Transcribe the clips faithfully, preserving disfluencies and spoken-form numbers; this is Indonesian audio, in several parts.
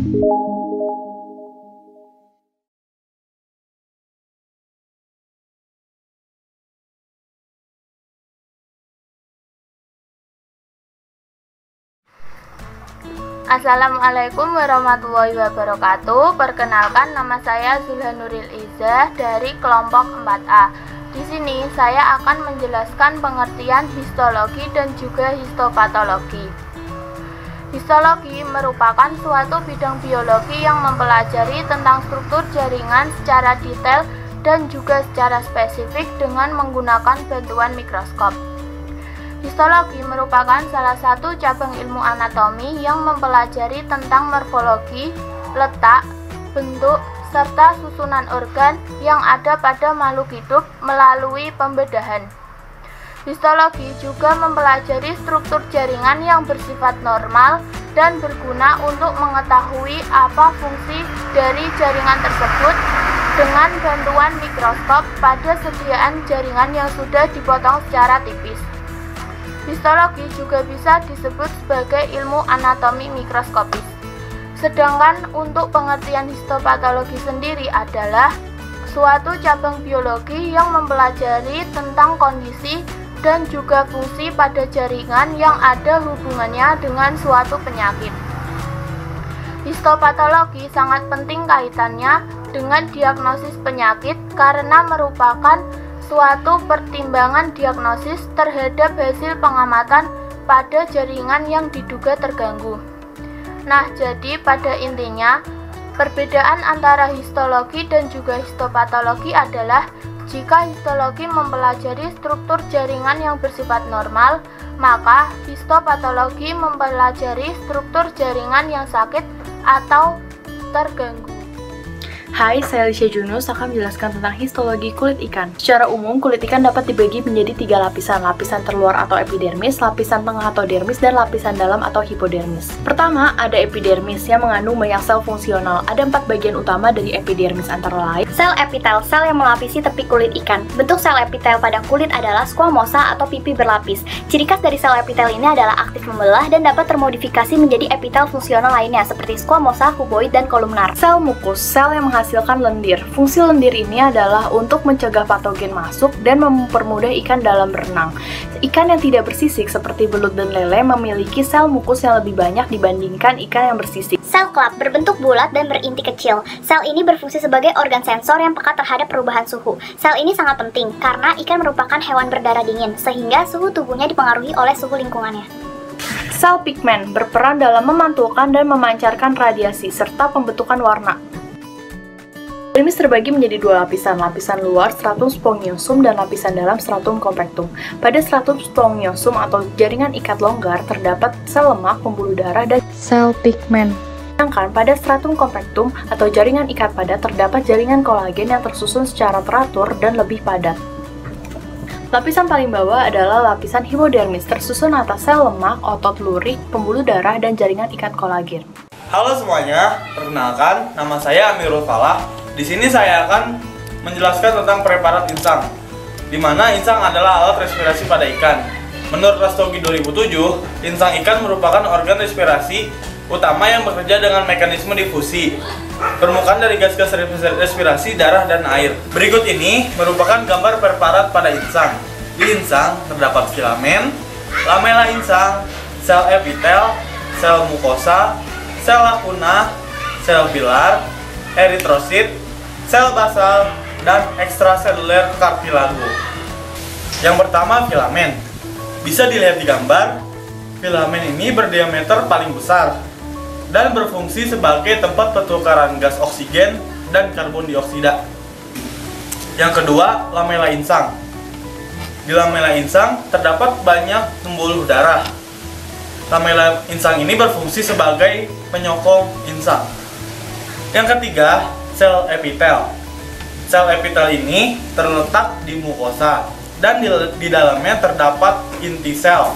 Assalamualaikum warahmatullahi wabarakatuh. Perkenalkan, nama saya Zulha Nuril Izzah dari kelompok empat A. Di sini saya akan menjelaskan pengertian histologi dan juga histopatologi. Histologi merupakan suatu bidang biologi yang mempelajari tentang struktur jaringan secara detail dan juga secara spesifik dengan menggunakan bantuan mikroskop. Histologi merupakan salah satu cabang ilmu anatomi yang mempelajari tentang morfologi, letak, bentuk, serta susunan organ yang ada pada makhluk hidup melalui pembedahan. Histologi juga mempelajari struktur jaringan yang bersifat normal dan berguna untuk mengetahui apa fungsi dari jaringan tersebut dengan bantuan mikroskop pada sediaan jaringan yang sudah dipotong secara tipis. Histologi juga bisa disebut sebagai ilmu anatomi mikroskopis. Sedangkan untuk pengertian histopatologi sendiri adalah suatu cabang biologi yang mempelajari tentang kondisi dan juga fungsi pada jaringan yang ada hubungannya dengan suatu penyakit. Histopatologi sangat penting kaitannya dengan diagnosis penyakit karena merupakan suatu pertimbangan diagnosis terhadap hasil pengamatan pada jaringan yang diduga terganggu. Nah, jadi pada intinya, perbedaan antara histologi dan juga histopatologi adalah jika histologi mempelajari struktur jaringan yang bersifat normal, maka histopatologi mempelajari struktur jaringan yang sakit atau terganggu. Hai, saya Alicia Junus akan menjelaskan tentang histologi kulit ikan. Secara umum, kulit ikan dapat dibagi menjadi tiga lapisan, lapisan terluar atau epidermis, lapisan tengah atau dermis, dan lapisan dalam atau hipodermis. Pertama, ada epidermis yang mengandung banyak sel fungsional. Ada empat bagian utama dari epidermis antara lain. Sel epitel, sel yang melapisi tepi kulit ikan. Bentuk sel epitel pada kulit adalah squamosa atau pipi berlapis. Ciri khas dari sel epitel ini adalah aktif membelah dan dapat termodifikasi menjadi epitel fungsional lainnya seperti squamosa, kuboid, dan kolumnar. Sel mukus, sel yang menghasilkan lendir. Fungsi lendir ini adalah untuk mencegah patogen masuk dan mempermudah ikan dalam berenang. Ikan yang tidak bersisik seperti belut dan lele memiliki sel mukus yang lebih banyak dibandingkan ikan yang bersisik. Sel kelap berbentuk bulat dan berinti kecil. Sel ini berfungsi sebagai organ sensor yang peka terhadap perubahan suhu. Sel ini sangat penting karena ikan merupakan hewan berdarah dingin, sehingga suhu tubuhnya dipengaruhi oleh suhu lingkungannya. Sel pigmen berperan dalam memantulkan dan memancarkan radiasi serta pembentukan warna. Epidermis terbagi menjadi dua lapisan, lapisan luar stratum spongiosum dan lapisan dalam stratum compactum. Pada stratum spongiosum atau jaringan ikat longgar terdapat sel lemak, pembuluh darah, dan sel pigmen. Sedangkan pada stratum compactum atau jaringan ikat padat terdapat jaringan kolagen yang tersusun secara teratur dan lebih padat. Lapisan paling bawah adalah lapisan hipodermis, tersusun atas sel lemak, otot lurik, pembuluh darah, dan jaringan ikat kolagen. Halo semuanya, perkenalkan, nama saya Amirul Falah. Di sini saya akan menjelaskan tentang preparat insang, di mana insang adalah alat respirasi pada ikan. Menurut Rastogi dua ribu tujuh, insang ikan merupakan organ respirasi utama yang bekerja dengan mekanisme difusi, permukaan dari gas-gas respirasi, darah, dan air. Berikut ini merupakan gambar preparat pada insang. Di insang terdapat filamen, lamela insang, sel epitel, sel mukosa, sel lakuna, sel pilar, eritrosit, sel basal, dan ekstraseluler kartilago. Yang pertama, filamen. Bisa dilihat di gambar, filamen ini berdiameter paling besar dan berfungsi sebagai tempat pertukaran gas oksigen dan karbon dioksida. Yang kedua, lamela insang. Di lamela insang terdapat banyak pembuluh darah. Lamela insang ini berfungsi sebagai penyokong insang. Yang ketiga, sel epitel. Sel epitel ini terletak di mukosa dan di, di dalamnya terdapat inti sel.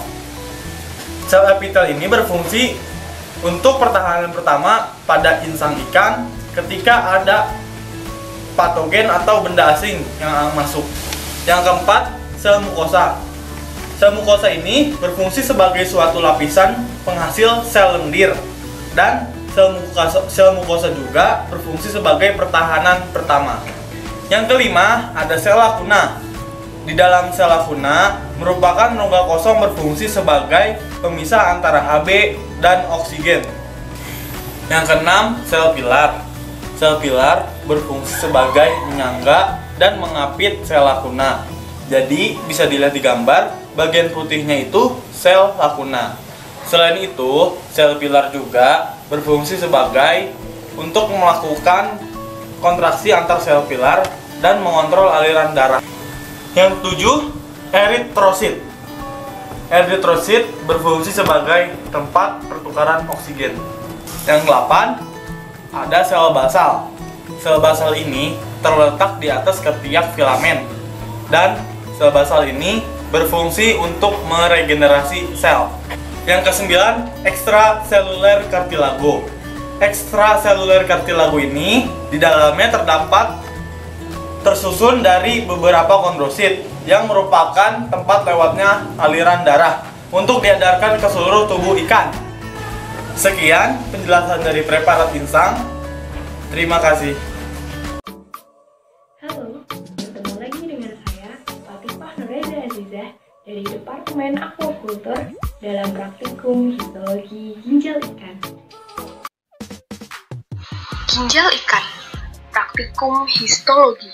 Sel epitel ini berfungsi untuk pertahanan pertama pada insang ikan ketika ada patogen atau benda asing yang masuk. Yang keempat, sel mukosa. Sel mukosa ini berfungsi sebagai suatu lapisan penghasil sel lendir dan sel mukosa, sel mukosa juga berfungsi sebagai pertahanan pertama. Yang kelima, ada sel lakuna. Di dalam sel lakuna merupakan rongga kosong berfungsi sebagai pemisah antara H B dan oksigen. Yang keenam, sel pilar. Sel pilar berfungsi sebagai menyangga dan mengapit sel lakuna. Jadi bisa dilihat di gambar, bagian putihnya itu sel lakuna. Selain itu, sel pilar juga berfungsi sebagai untuk melakukan kontraksi antar sel pilar dan mengontrol aliran darah. Yang ketujuh, eritrosit. Eritrosit berfungsi sebagai tempat pertukaran oksigen. Yang delapan, ada sel basal. Sel basal ini terletak di atas ketiak filamen, dan sel basal ini berfungsi untuk meregenerasi sel. Yang kesembilan, ekstraseluler kartilago. Ekstraseluler kartilago ini di dalamnya terdapat tersusun dari beberapa kondrosit yang merupakan tempat lewatnya aliran darah untuk diedarkan ke seluruh tubuh ikan. Sekian penjelasan dari preparat insang. Terima kasih. Halo, bertemu lagi dengan saya, Latifah Nureza Azizah dari Departemen Aquacultur dalam praktikum histologi ginjal ikan. Ginjal ikan, praktikum histologi.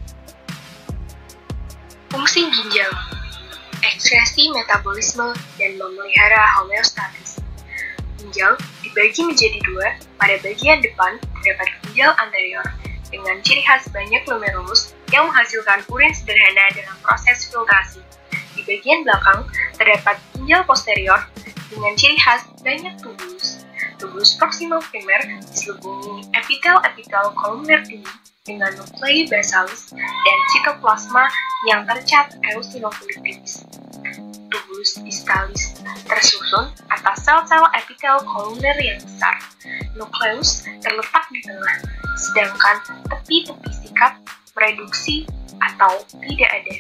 Fungsi ginjal, ekskresi, metabolisme, dan memelihara homeostatis. Ginjal dibagi menjadi dua. Pada bagian depan terdapat ginjal anterior dengan ciri khas banyak glomerulus yang menghasilkan urin sederhana dalam proses filtrasi. Di bagian belakang terdapat ginjal posterior dengan ciri khas banyak tubulus. Tubulus proximal primer diselubungi epitel-epitel kolumner tinggi dengan nuklei basalis dan sitoplasma yang tercat eosinophilitis. Tubulus distalis tersusun atas sel-sel epitel kolumner yang besar. Nukleus terletak di tengah, sedangkan tepi-tepi sikap mereduksi atau tidak ada.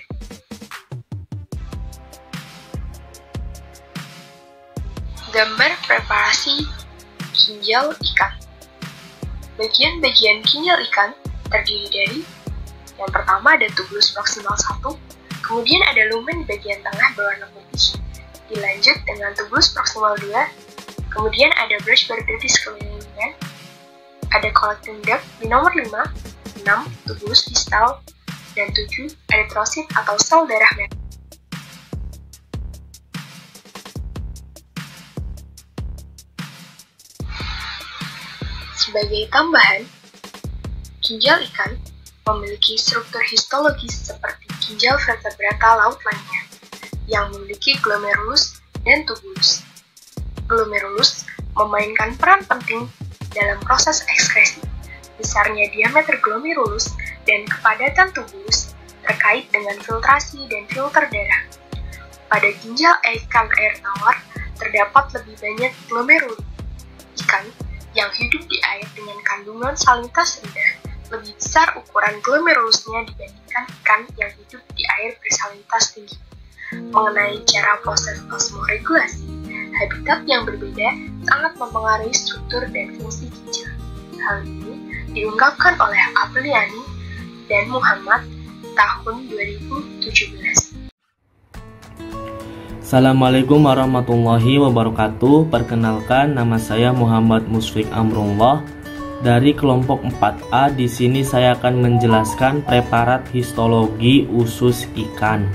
Gambar preparasi ginjal ikan. Bagian-bagian ginjal ikan terdiri dari: yang pertama ada tubulus proximal satu, kemudian ada lumen di bagian tengah berwarna putih, dilanjut dengan tubulus proximal dua, kemudian ada brush border di sekeliling lumen, ada collecting duct di nomor lima, enam tubulus distal, dan tujuh eritrosit atau sel darah merah. Sebagai tambahan, ginjal ikan memiliki struktur histologis seperti ginjal vertebrata laut lainnya, yang memiliki glomerulus dan tubulus. Glomerulus memainkan peran penting dalam proses ekskresi. Besarnya diameter glomerulus dan kepadatan tubulus terkait dengan filtrasi dan filter darah. Pada ginjal ikan air tawar terdapat lebih banyak glomerulus. Ikan yang hidup di air dengan kandungan salinitas rendah lebih besar ukuran glomerulusnya dibandingkan ikan yang hidup di air bersalinitas tinggi. Mengenai cara proses osmoregulasi, habitat yang berbeda sangat mempengaruhi struktur dan fungsi ginjal. Hal ini diungkapkan oleh Apriliani dan Muhammad tahun dua ribu tujuh belas. Assalamualaikum warahmatullahi wabarakatuh. Perkenalkan, nama saya Muhammad Musfik Amrullah dari kelompok empat A. Di sini saya akan menjelaskan preparat histologi usus ikan.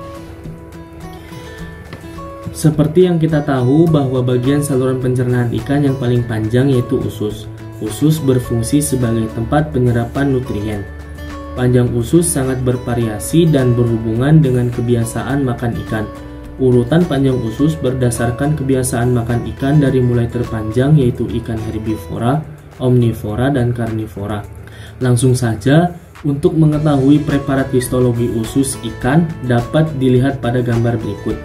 Seperti yang kita tahu bahwa bagian saluran pencernaan ikan yang paling panjang yaitu usus. Usus berfungsi sebagai tempat penyerapan nutrien. Panjang usus sangat bervariasi dan berhubungan dengan kebiasaan makan ikan. Urutan panjang usus berdasarkan kebiasaan makan ikan dari mulai terpanjang yaitu ikan herbivora, omnivora, dan karnivora. Langsung saja, untuk mengetahui preparat histologi usus ikan dapat dilihat pada gambar berikut.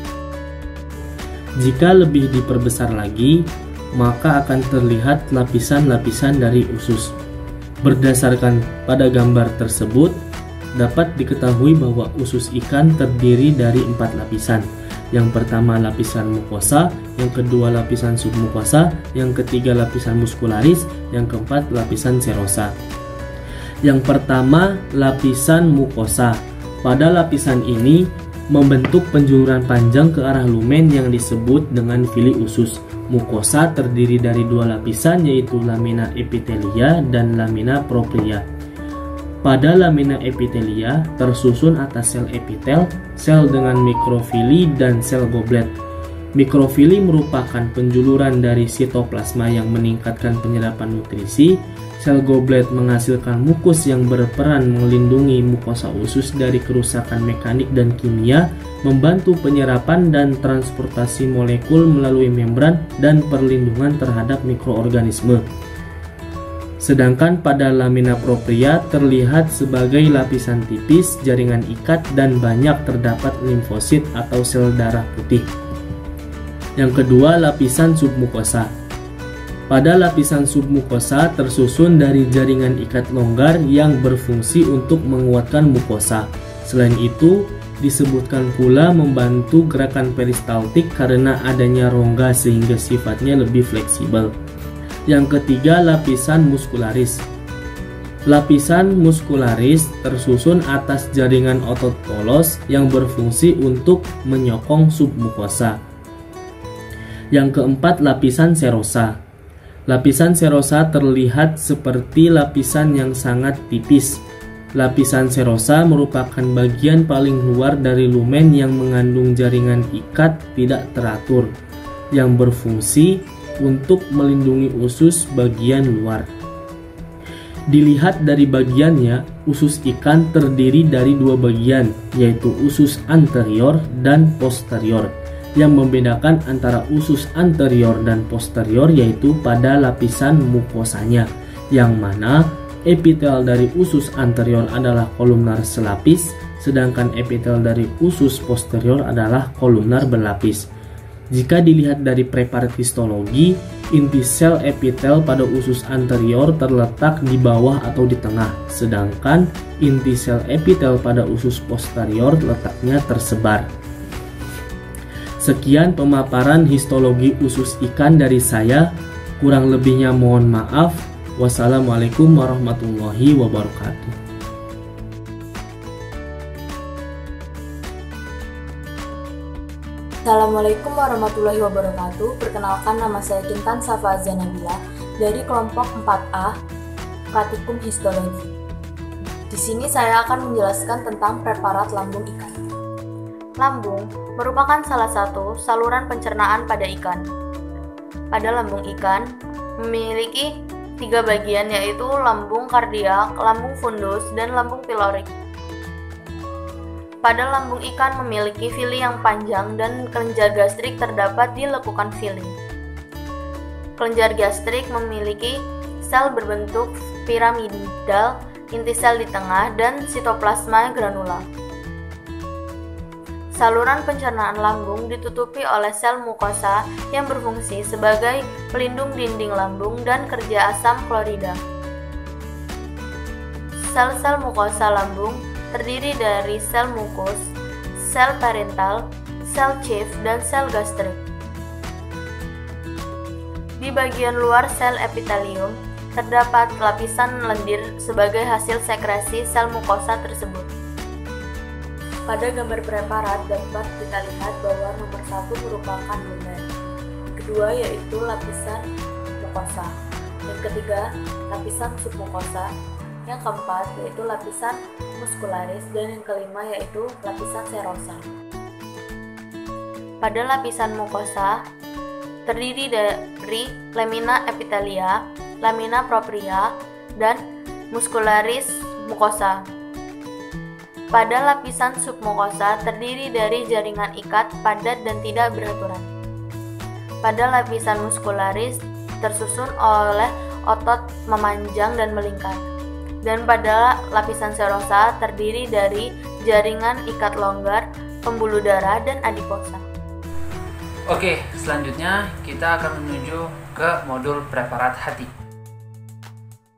Jika lebih diperbesar lagi, maka akan terlihat lapisan-lapisan dari usus. Berdasarkan pada gambar tersebut, dapat diketahui bahwa usus ikan terdiri dari empat lapisan. Yang pertama lapisan mukosa, yang kedua lapisan submukosa, yang ketiga lapisan muskularis, yang keempat lapisan serosa. Yang pertama lapisan mukosa. Pada lapisan ini membentuk penjuluran panjang ke arah lumen yang disebut dengan villi usus. Mukosa terdiri dari dua lapisan, yaitu lamina epitelia dan lamina propria. Pada lamina epitelia tersusun atas sel epitel, sel dengan mikrofili dan sel goblet. Mikrofili merupakan penjuluran dari sitoplasma yang meningkatkan penyerapan nutrisi. Sel goblet menghasilkan mukus yang berperan melindungi mukosa usus dari kerusakan mekanik dan kimia, membantu penyerapan dan transportasi molekul melalui membran dan perlindungan terhadap mikroorganisme. Sedangkan pada lamina propria terlihat sebagai lapisan tipis, jaringan ikat, dan banyak terdapat limfosit atau sel darah putih. Yang kedua, lapisan submukosa. Pada lapisan submukosa tersusun dari jaringan ikat longgar yang berfungsi untuk menguatkan mukosa. Selain itu, disebutkan pula membantu gerakan peristaltik karena adanya rongga sehingga sifatnya lebih fleksibel. Yang ketiga, lapisan muskularis. Lapisan muskularis tersusun atas jaringan otot polos yang berfungsi untuk menyokong submukosa. Yang keempat, lapisan serosa. Lapisan serosa terlihat seperti lapisan yang sangat tipis. Lapisan serosa merupakan bagian paling luar dari lumen yang mengandung jaringan ikat tidak teratur, yang berfungsi untuk melindungi usus bagian luar. Dilihat dari bagiannya, usus ikan terdiri dari dua bagian, yaitu usus anterior dan posterior. Yang membedakan antara usus anterior dan posterior yaitu pada lapisan mukosanya, yang mana epitel dari usus anterior adalah kolumnar selapis, sedangkan epitel dari usus posterior adalah kolumnar berlapis. Jika dilihat dari preparat histologi, inti sel epitel pada usus anterior terletak di bawah atau di tengah, sedangkan inti sel epitel pada usus posterior letaknya tersebar. Sekian pemaparan histologi usus ikan dari saya, kurang lebihnya mohon maaf. Wassalamualaikum warahmatullahi wabarakatuh. Assalamualaikum warahmatullahi wabarakatuh. Perkenalkan, nama saya Kintan Safa Zanabila dari kelompok empat A, Pratikum Histologi. Di sini saya akan menjelaskan tentang preparat lambung ikan. Lambung merupakan salah satu saluran pencernaan pada ikan. Pada lambung ikan memiliki tiga bagian, yaitu lambung kardiak, lambung fundus, dan lambung pilorik. Pada lambung ikan memiliki villi yang panjang dan kelenjar gastrik terdapat di lekukan villi. Kelenjar gastrik memiliki sel berbentuk piramidal, inti sel di tengah, dan sitoplasma granula. Saluran pencernaan lambung ditutupi oleh sel mukosa yang berfungsi sebagai pelindung dinding lambung dan kerja asam klorida. Sel-sel mukosa lambung terdiri dari sel mukus, sel parental, sel chief, dan sel gastrik. Di bagian luar sel epitelium terdapat lapisan lendir sebagai hasil sekresi sel mukosa tersebut. Pada gambar preparat dapat kita lihat bahwa nomor satu merupakan lumen, kedua yaitu lapisan mukosa, yang ketiga lapisan submukosa, yang keempat yaitu lapisan muskularis, dan yang kelima yaitu lapisan serosa. Pada lapisan mukosa terdiri dari lamina epitelia, lamina propria, dan muskularis mukosa. Pada lapisan submukosa terdiri dari jaringan ikat padat dan tidak beraturan. Pada lapisan muskularis tersusun oleh otot memanjang dan melingkar. Dan pada lapisan serosa terdiri dari jaringan ikat longgar, pembuluh darah, dan adiposa. Oke, selanjutnya kita akan menuju ke modul preparat hati.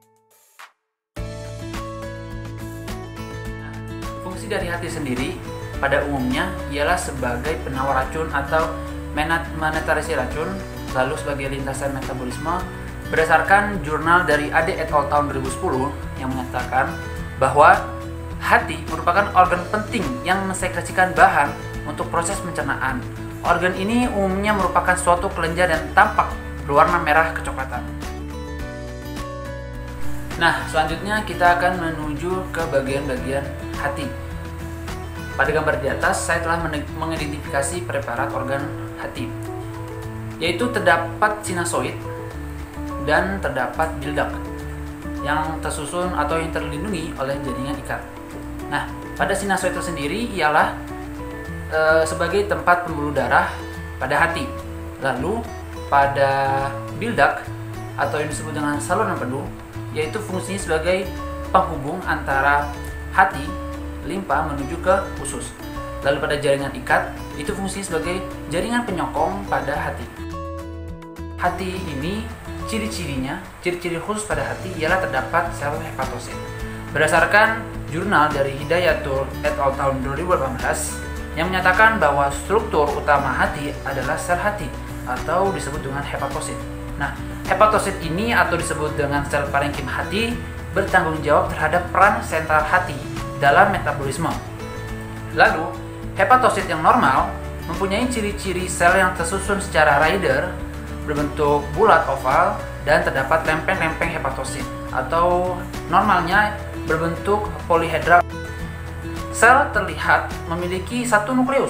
Fungsi dari hati sendiri pada umumnya ialah sebagai penawar racun atau menetralisir racun, lalu sebagai lintasan metabolisme. Berdasarkan jurnal dari A D et al. Tahun dua ribu sepuluh yang menyatakan bahwa hati merupakan organ penting yang mensekresikan bahan untuk proses pencernaan. Organ ini umumnya merupakan suatu kelenjar dan tampak berwarna merah kecoklatan. Nah, selanjutnya kita akan menuju ke bagian-bagian hati. Pada gambar di atas, saya telah mengidentifikasi preparat organ hati, yaitu terdapat sinusoid dan terdapat bile duct yang tersusun atau yang terlindungi oleh jaringan ikat. Nah, pada sinusoid tersendiri ialah e, sebagai tempat pembuluh darah pada hati. Lalu pada bile duct atau yang disebut dengan saluran empedu, yaitu fungsinya sebagai penghubung antara hati, limpa menuju ke usus. Lalu pada jaringan ikat, itu fungsinya sebagai jaringan penyokong pada hati. Hati ini ciri-cirinya, ciri-ciri khusus pada hati ialah terdapat sel hepatosit. Berdasarkan jurnal dari Hidayatul et al. Tahun dua ribu delapan belas yang menyatakan bahwa struktur utama hati adalah sel hati atau disebut dengan hepatosit. Nah, hepatosit ini atau disebut dengan sel parenkim hati bertanggung jawab terhadap peran sentral hati dalam metabolisme. Lalu, hepatosit yang normal mempunyai ciri-ciri sel yang tersusun secara rider berbentuk bulat oval dan terdapat lempeng-lempeng hepatosit atau normalnya berbentuk polihedral. Sel terlihat memiliki satu nukleus.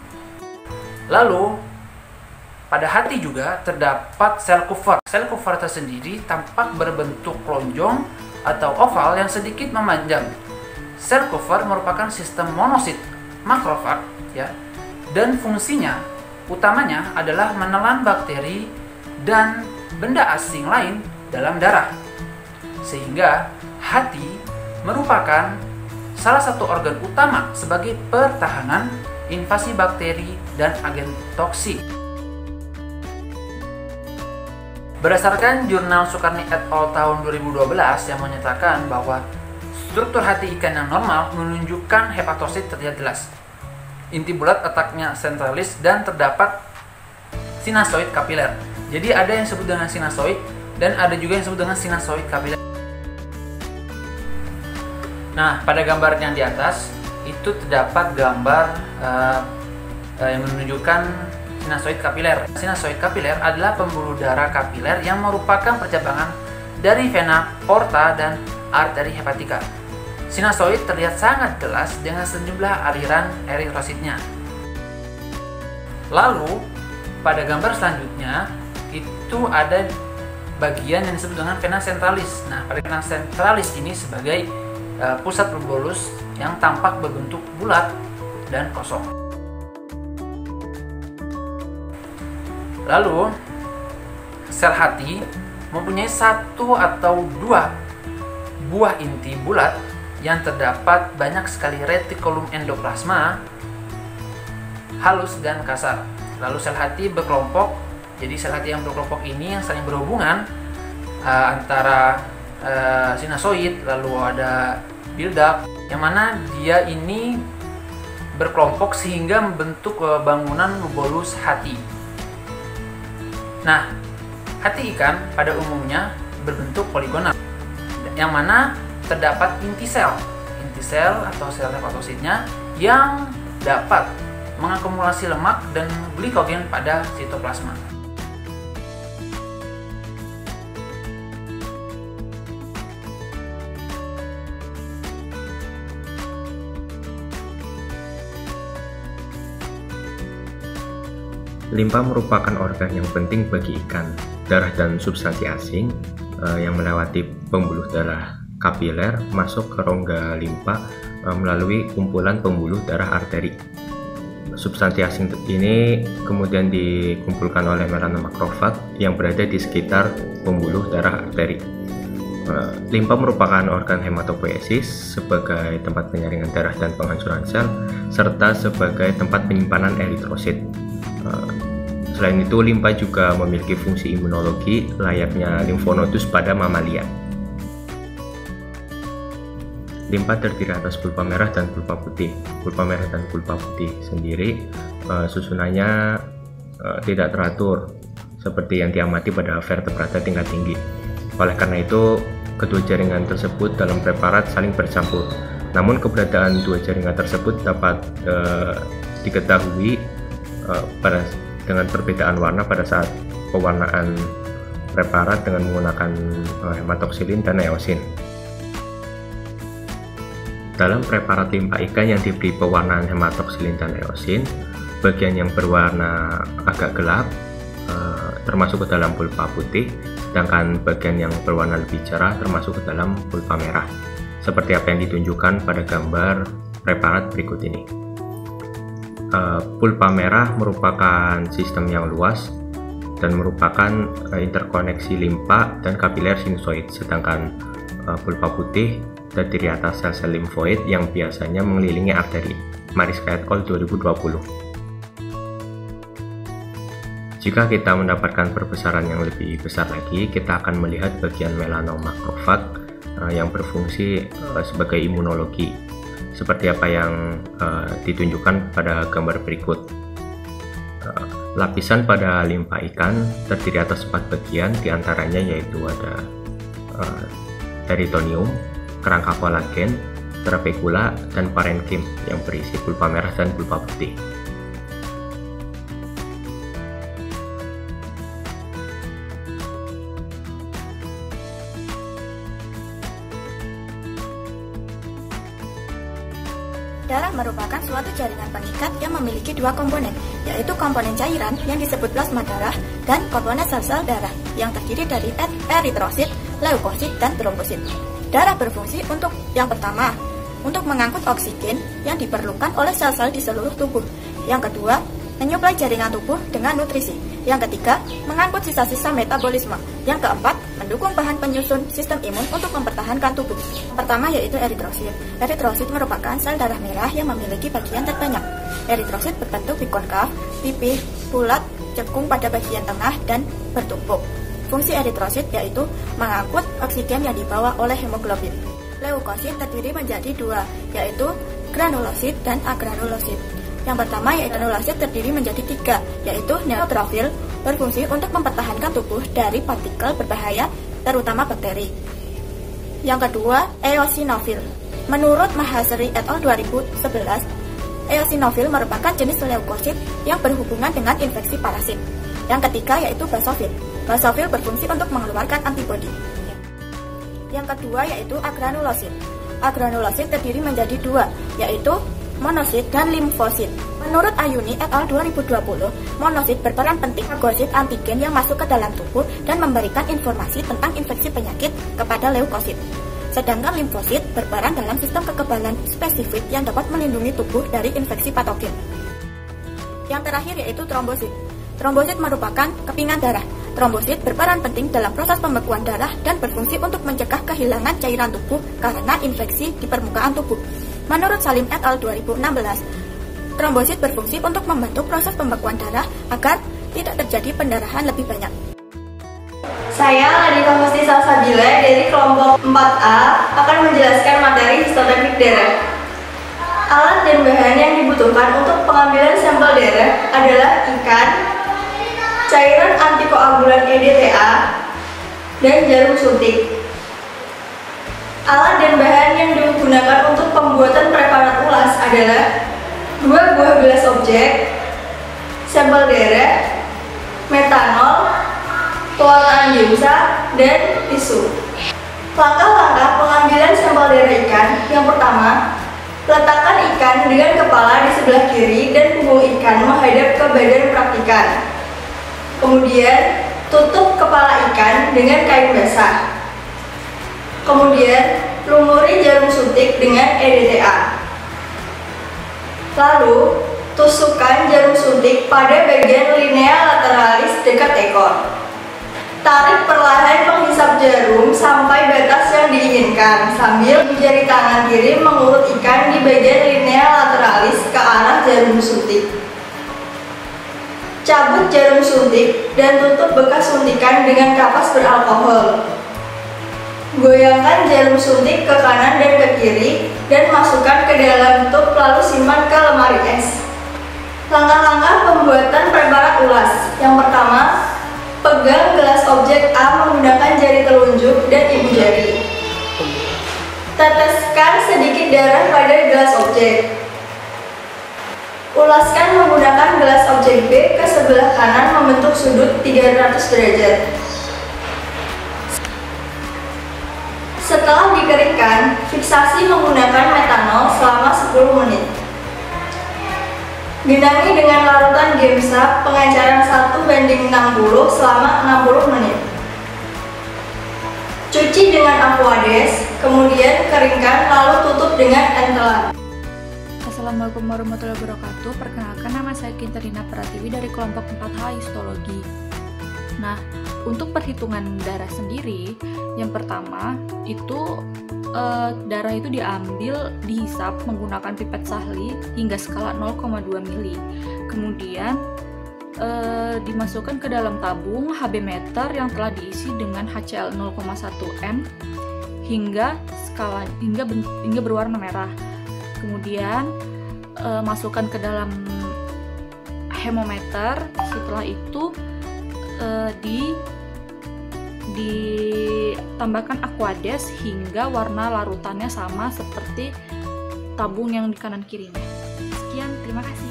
Lalu pada hati juga terdapat sel Kupffer. Sel Kupffer tersendiri tampak berbentuk lonjong atau oval yang sedikit memanjang. Sel Kupffer merupakan sistem monosit makrofag, ya, dan fungsinya utamanya adalah menelan bakteri dan benda asing lain dalam darah. Sehingga hati merupakan salah satu organ utama sebagai pertahanan invasi bakteri dan agen toksik. Berdasarkan jurnal Sukarni et al. Tahun dua ribu dua belas yang menyatakan bahwa struktur hati ikan yang normal menunjukkan hepatosit terlihat jelas. Inti bulat letaknya sentralis dan terdapat sinusoid kapiler. Jadi ada yang disebut dengan sinusoid dan ada juga yang disebut dengan sinusoid kapiler. Nah, pada gambar yang di atas itu terdapat gambar uh, uh, yang menunjukkan sinusoid kapiler. Sinusoid kapiler adalah pembuluh darah kapiler yang merupakan percabangan dari vena porta dan arteri hepatika. Sinusoid terlihat sangat jelas dengan sejumlah aliran eritrositnya. Lalu, pada gambar selanjutnya itu ada bagian yang disebut dengan vena centralis. Nah, pada vena centralis ini sebagai uh, pusat bolus yang tampak berbentuk bulat dan kosong. Lalu, sel hati mempunyai satu atau dua buah inti bulat yang terdapat banyak sekali retikulum endoplasma halus dan kasar. Lalu sel hati berkelompok, jadi sel hati yang berkelompok ini yang saling berhubungan uh, antara uh, sinusoid, lalu ada bile duct, yang mana dia ini berkelompok sehingga membentuk uh, bangunan bolus hati. Nah, hati ikan pada umumnya berbentuk poligonal, yang mana terdapat inti sel, inti sel atau sel hepatositnya yang dapat mengakumulasi lemak dan glikogen pada sitoplasma. Limpa merupakan organ yang penting bagi ikan. Darah dan substansi asing uh, yang melewati pembuluh darah kapiler masuk ke rongga limpa uh, melalui kumpulan pembuluh darah arteri. Substansi asing ini kemudian dikumpulkan oleh melanomakrofag yang berada di sekitar pembuluh darah arteri. Uh, limpa merupakan organ hematopoiesis sebagai tempat penyaringan darah dan penghancuran sel, serta sebagai tempat penyimpanan eritrosit. Uh, selain itu, limpa juga memiliki fungsi imunologi layaknya limfonodus pada mamalia. limpa terdiri atas pulpa merah dan pulpa putih. Pulpa merah dan pulpa putih sendiri uh, susunannya uh, tidak teratur seperti yang diamati pada vertebrata tingkat tinggi. Oleh karena itu, kedua jaringan tersebut dalam preparat saling bercampur. Namun keberadaan dua jaringan tersebut dapat uh, diketahui uh, pada dengan perbedaan warna pada saat pewarnaan preparat dengan menggunakan uh, hematoksilin dan eosin. Dalam preparat limpa ikan yang diberi pewarnaan hematoksilin dan eosin, bagian yang berwarna agak gelap uh, termasuk ke dalam pulpa putih, sedangkan bagian yang berwarna lebih cerah termasuk ke dalam pulpa merah, seperti apa yang ditunjukkan pada gambar preparat berikut ini. Uh, pulpa merah merupakan sistem yang luas dan merupakan uh, interkoneksi limpa dan kapiler sinusoid, sedangkan uh, pulpa putih terdiri atas sel-sel limfoid yang biasanya mengelilingi arteri. Mariska et al. dua ribu dua puluh. Jika kita mendapatkan perbesaran yang lebih besar lagi, kita akan melihat bagian melanom makrofag uh, yang berfungsi uh, sebagai imunologi, seperti apa yang uh, ditunjukkan pada gambar berikut. Uh, lapisan pada limpa ikan terdiri atas empat bagian, diantaranya yaitu ada uh, peritonium, kerangka kolagen, trabekula, dan parenkim yang berisi pulpa merah dan pulpa putih. Darah merupakan suatu jaringan pengikat yang memiliki dua komponen, yaitu komponen cairan yang disebut plasma darah dan komponen sel-sel darah yang terdiri dari eritrosit, leukosit, dan trombosit. Darah berfungsi untuk yang pertama, untuk mengangkut oksigen yang diperlukan oleh sel-sel di seluruh tubuh. Yang kedua, menyuplai jaringan tubuh dengan nutrisi. Yang ketiga, mengangkut sisa-sisa metabolisme. Yang keempat, mendukung bahan penyusun sistem imun untuk mempertahankan tubuh. Pertama yaitu eritrosit. Eritrosit merupakan sel darah merah yang memiliki bagian terbanyak. Eritrosit berbentuk bikonkav, pipih, bulat, cekung pada bagian tengah, dan bertumpuk. Fungsi eritrosit yaitu mengangkut oksigen yang dibawa oleh hemoglobin. Leukosit terdiri menjadi dua, yaitu granulosit dan agranulosit. Yang pertama yaitu granulosit terdiri menjadi tiga, yaitu neutrofil, berfungsi untuk mempertahankan tubuh dari partikel berbahaya, terutama bakteri. Yang kedua, eosinofil. Menurut Mahaseri et al. dua ribu sebelas, eosinofil merupakan jenis leukosit yang berhubungan dengan infeksi parasit. Yang ketiga yaitu basofil. Basofil berfungsi untuk mengeluarkan antibodi. Yang kedua yaitu agranulosit. Agranulosit terdiri menjadi dua, yaitu monosit dan limfosit. Menurut Ayuni et al. dua ribu dua puluh, monosit berperan penting fagosit antigen yang masuk ke dalam tubuh dan memberikan informasi tentang infeksi penyakit kepada leukosit. Sedangkan limfosit berperan dalam sistem kekebalan spesifik yang dapat melindungi tubuh dari infeksi patogen. Yang terakhir yaitu trombosit. Trombosit merupakan kepingan darah. Trombosit berperan penting dalam proses pembekuan darah dan berfungsi untuk mencegah kehilangan cairan tubuh karena infeksi di permukaan tubuh. Menurut Salim et al. dua ribu enam belas, trombosit berfungsi untuk membantu proses pembekuan darah agar tidak terjadi pendarahan lebih banyak. Saya Ladika Musti Salsabila dari kelompok empat A akan menjelaskan materi histoteknik darah. Alat dan bahan yang dibutuhkan untuk pengambilan sampel darah adalah ikan, cairan antikoagulan E D T A, dan jarum suntik. Alat dan bahan yang digunakan untuk pembuatan preparat ulas adalah dua buah gelas objek, sampel darah, metanol, pewarnaan gimsa, dan tisu. Langkah-langkah pengambilan sampel darah ikan. Yang pertama, letakkan ikan dengan kepala di sebelah kiri dan punggung ikan menghadap ke badan praktikan. Kemudian, tutup kepala ikan dengan kain basah. Kemudian, lumuri jarum suntik dengan E D T A. Lalu, tusukkan jarum suntik pada bagian linea lateralis dekat ekor. Tarik perlahan penghisap jarum sampai batas yang diinginkan, sambil jari tangan kiri mengurut ikan di bagian linea lateralis ke arah jarum suntik. Cabut jarum suntik dan tutup bekas suntikan dengan kapas beralkohol. Goyangkan jarum suntik ke kanan dan ke kiri dan masukkan ke dalam tub lalu simpan ke lemari es. Langkah-langkah pembuatan preparat ulas. Yang pertama, pegang gelas objek A menggunakan jari telunjuk dan ibu jari. Teteskan sedikit darah pada gelas objek. Ulaskan menggunakan gelas objek B ke sebelah kanan membentuk sudut tiga ratus derajat. Setelah dikeringkan, fiksasi menggunakan metanol selama sepuluh menit. Genangi dengan larutan Gemsa pengenceran satu banding enam puluh selama enam puluh menit. Cuci dengan Aquades, kemudian keringkan lalu tutup dengan entelan. Assalamualaikum warahmatullahi wabarakatuh. Perkenalkan, nama saya Kinterina Pratiwi dari kelompok empat H Histologi. Nah, untuk perhitungan darah sendiri, yang pertama itu eh, darah itu diambil, dihisap menggunakan pipet Sahli hingga skala nol koma dua mili. Kemudian eh, dimasukkan ke dalam tabung H B meter yang telah diisi dengan H C l nol koma satu M hingga skala hingga hingga berwarna merah. Kemudian eh, masukkan ke dalam hemometer. Setelah itu eh, di ditambahkan Aquades hingga warna larutannya sama seperti tabung yang di kanan kirinya. Sekian, terima kasih.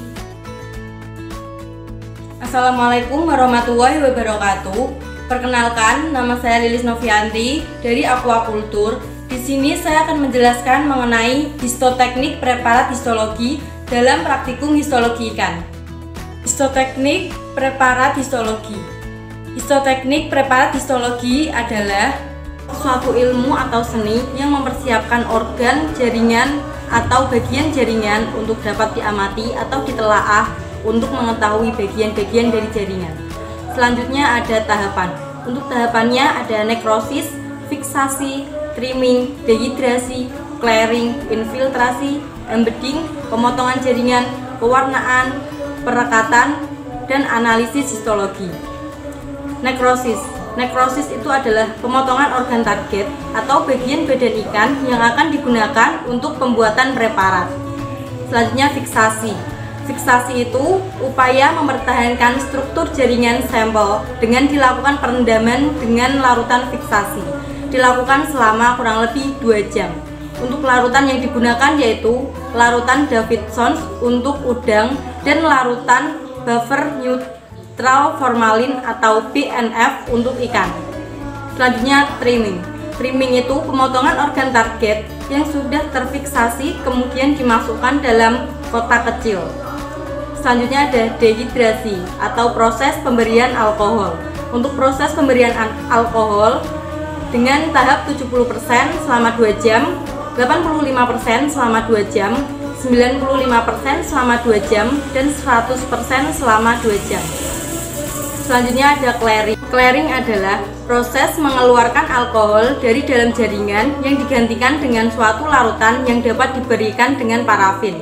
Assalamualaikum warahmatullahi wabarakatuh. Perkenalkan, nama saya Lilis Novianti dari Aquakultur. Di sini saya akan menjelaskan mengenai histoteknik preparat histologi dalam praktikum histologi ikan. Histoteknik preparat histologi. Histoteknik preparat histologi adalah suatu ilmu atau seni yang mempersiapkan organ, jaringan, atau bagian jaringan untuk dapat diamati atau ditelaah untuk mengetahui bagian-bagian dari jaringan. Selanjutnya ada tahapan. Untuk tahapannya ada nekrosis, fiksasi, trimming, dehidrasi, clearing, infiltrasi, embedding, pemotongan jaringan, pewarnaan, perekatan, dan analisis histologi. Nekrosis. Nekrosis itu adalah pemotongan organ target atau bagian badan ikan yang akan digunakan untuk pembuatan preparat. Selanjutnya fiksasi. Fiksasi itu upaya mempertahankan struktur jaringan sampel dengan dilakukan perendaman dengan larutan fiksasi. Dilakukan selama kurang lebih dua jam. Untuk larutan yang digunakan yaitu larutan Davidson untuk udang dan larutan buffer neutral formalin atau B N F untuk ikan. Selanjutnya trimming. Trimming itu pemotongan organ target yang sudah terfiksasi kemudian dimasukkan dalam kotak kecil. Selanjutnya ada dehidrasi atau proses pemberian alkohol. Untuk proses pemberian alkohol dengan tahap tujuh puluh persen selama dua jam, delapan puluh lima persen selama dua jam, sembilan puluh lima persen selama dua jam, dan seratus persen selama dua jam. Selanjutnya ada clearing. Clearing adalah proses mengeluarkan alkohol dari dalam jaringan yang digantikan dengan suatu larutan yang dapat diberikan dengan parafin.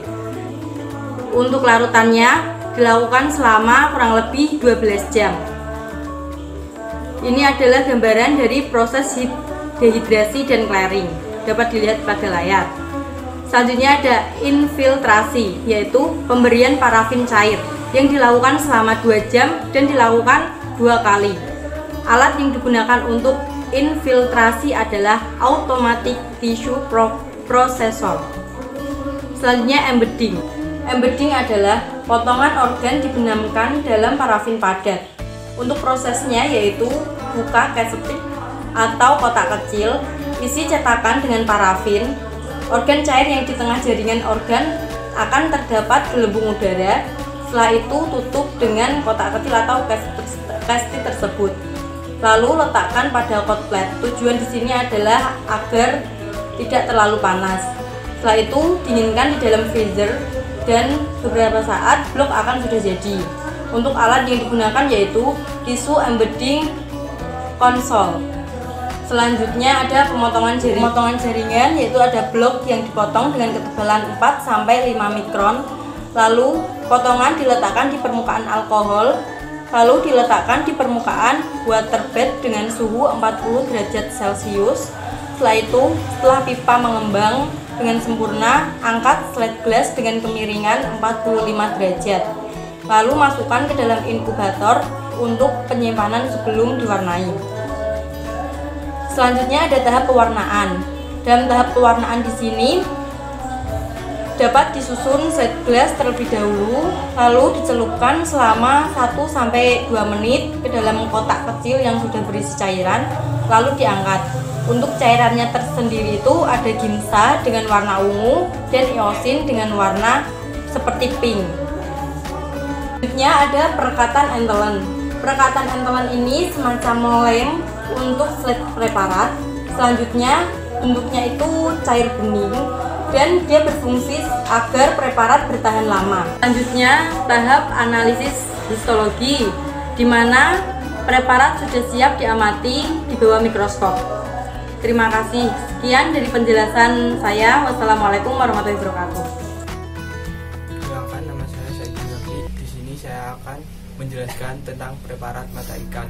Untuk larutannya dilakukan selama kurang lebih dua belas jam. Ini adalah gambaran dari proses dehidrasi dan clearing. Dapat dilihat pada layar. Selanjutnya ada infiltrasi, yaitu pemberian parafin cair yang dilakukan selama dua jam dan dilakukan dua kali. Alat yang digunakan untuk infiltrasi adalah automatic tissue processor. Selanjutnya embedding. Embedding adalah potongan organ dibenamkan dalam parafin padat. Untuk prosesnya yaitu buka kasetik atau kotak kecil, isi cetakan dengan parafin. Organ cair yang di tengah jaringan organ akan terdapat gelembung udara. Setelah itu tutup dengan kotak kecil atau kasetik tersebut. Lalu letakkan pada hot plate. Tujuan di sini adalah agar tidak terlalu panas. Setelah itu dinginkan di dalam freezer dan beberapa saat blok akan sudah jadi. Untuk alat yang digunakan yaitu tisu embedding konsol. Selanjutnya ada pemotongan jaringan. Pemotongan jaringan yaitu ada blok yang dipotong dengan ketebalan empat sampai lima mikron. Lalu potongan diletakkan di permukaan alkohol. Lalu diletakkan di permukaan waterbed dengan suhu empat puluh derajat Celcius. Setelah itu, setelah pipa mengembang dengan sempurna, angkat slide glass dengan kemiringan empat puluh lima derajat. Lalu masukkan ke dalam inkubator untuk penyimpanan sebelum diwarnai. Selanjutnya ada tahap pewarnaan. Dalam tahap pewarnaan di sini dapat disusun slide glass terlebih dahulu, lalu dicelupkan selama satu sampai dua menit ke dalam kotak kecil yang sudah berisi cairan, lalu diangkat. Untuk cairannya tersendiri itu ada ginsa dengan warna ungu dan iosin dengan warna seperti pink. Selanjutnya ada perekatan entelen. Perekatan entelen ini semacam lem untuk slide preparat. Selanjutnya bentuknya itu cair bening dan dia berfungsi agar preparat bertahan lama. Selanjutnya tahap analisis histologi, di mana preparat sudah siap diamati di bawah mikroskop. Terima kasih. Sekian dari penjelasan saya. Wassalamualaikum warahmatullahi wabarakatuh. Perkenalkan, nama saya Saidul Zaki. Di sini saya akan menjelaskan tentang preparat mata ikan.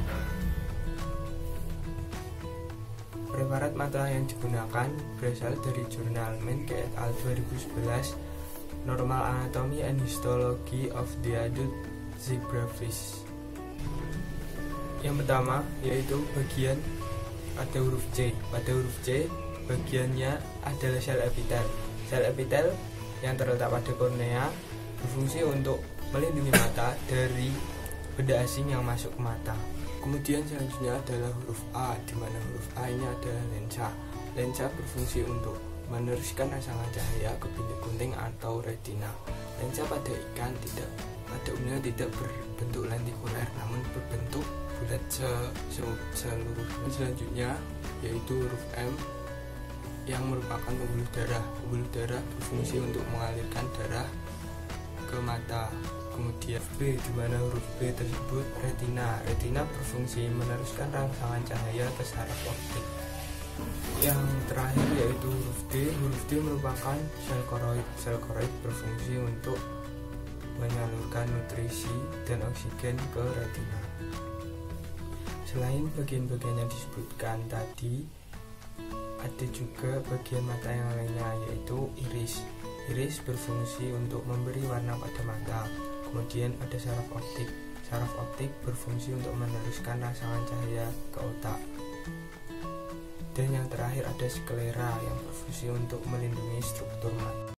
Preparat mata yang digunakan berasal dari jurnal Menke et al. dua ribu sebelas, Normal Anatomy and Histology of the Adult Zebrafish. Yang pertama yaitu bagian pada huruf C. Pada huruf C, bagiannya adalah sel epitel. Sel epitel yang terletak pada kornea berfungsi untuk melindungi mata dari benda asing yang masuk ke mata. Kemudian selanjutnya adalah huruf A, di mana huruf A ini adalah lensa. Lensa berfungsi untuk meneruskan rangsangan cahaya ke bintik gunting atau retina. Lensa pada ikan tidak pada umumnya tidak berbentuk lentikuler, namun berbentuk bulat seluruh. Selanjutnya yaitu huruf M yang merupakan pembuluh darah. Pembuluh darah berfungsi untuk mengalirkan darah ke mata. Kemudian B, di mana huruf B tersebut retina. Retina berfungsi meneruskan rangsangan cahaya ke saraf optik. Yang terakhir yaitu huruf D. Huruf D merupakan sel koroid. Sel koroid berfungsi untuk menyalurkan nutrisi dan oksigen ke retina. Selain bagian-bagian yang disebutkan tadi, ada juga bagian mata yang lainnya, yaitu iris. Iris berfungsi untuk memberi warna pada mata. Kemudian ada saraf optik. Saraf optik berfungsi untuk meneruskan rangsangan cahaya ke otak. Dan yang terakhir ada sklera yang berfungsi untuk melindungi struktur mata.